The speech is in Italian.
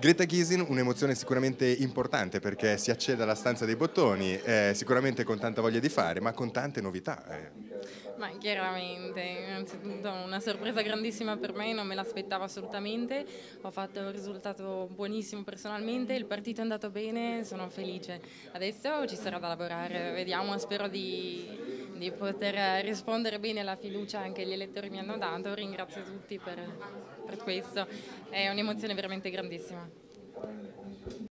Greta Gysin, un'emozione sicuramente importante perché si accede alla stanza dei bottoni, sicuramente con tanta voglia di fare, ma con tante novità. Ma chiaramente, innanzitutto una sorpresa grandissima per me, non me l'aspettavo assolutamente, ho fatto un risultato buonissimo personalmente, il partito è andato bene, sono felice. Adesso ci sarà da lavorare, vediamo, spero di poter rispondere bene alla fiducia che gli elettori mi hanno dato, ringrazio tutti per questo, è un'emozione veramente grandissima.